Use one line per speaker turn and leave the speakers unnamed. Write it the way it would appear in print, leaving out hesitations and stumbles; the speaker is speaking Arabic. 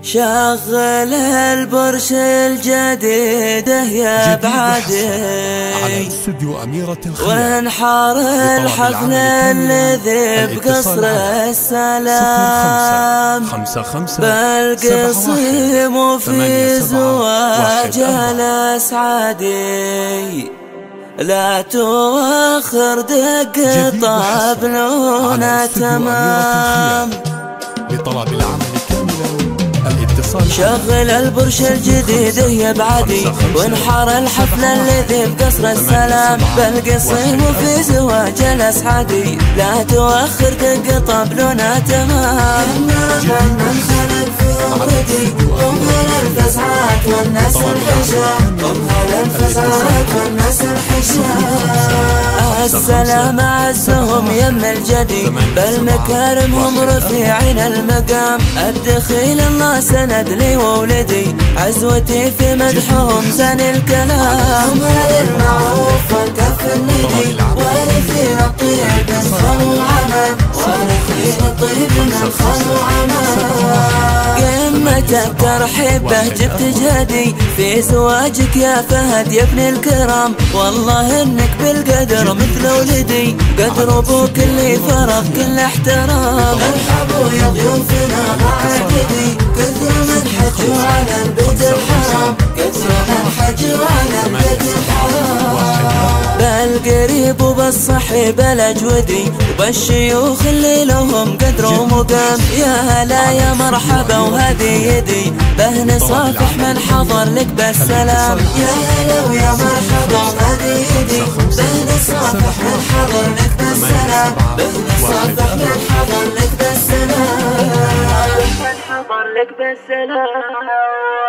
شغل البرش الجديد يا بعدي
على استوديو أميرة الخيال،
وانحار الحفل الذي بقصر السلام بالقصيم في زواج الأسعدي. لا تؤخر دق طابلونا تمام
لطلب العمل كاملا الاتصال.
شغل البرش الجديد يا بعدي وانحار الحفل الذي بقصر السلام بالقصيم وفي زواج الأسعدي. لا تؤخر دق طابلونا تمام. من خلق في أمرتي أمهل الفزعات والناس الحجاب، أمهل الفزعات والناس الحجاب. السلام عزهم يم الجدي بالمكارم هم رفيعين المقام. الدخيل الله سند لي وولدي عزوتي في مدحهم زن الكلام. أمهل المعروف والكف الندي وارثين الطيب من خل وعمل، وارثين الطيب من خل وعمل. قمة الترحيب به جبت جدي في زواجك يا فهد يا ابن الكرام. والله انك بالقدر مثل ولدي، قدر ابوك اللي فرض كل احترام. ارحبوا يا ضيوفنا معاقدي، كثر من حجوا على البيت الحرام، كثر من حجوا على البيت الحرام. بالقريب وبالصحيب الاجودي وبالشيوخ اللي لهم قدر ومقام. يا هلا يا مرحبا وهذه يدي به نصافح من حضر لك بالسلام. يا هلا ويا مرحبا وهذه يدي به نصافح من حضر لك بالسلام، به نصافح من حضر لك بالسلام، من حضر لك بالسلام.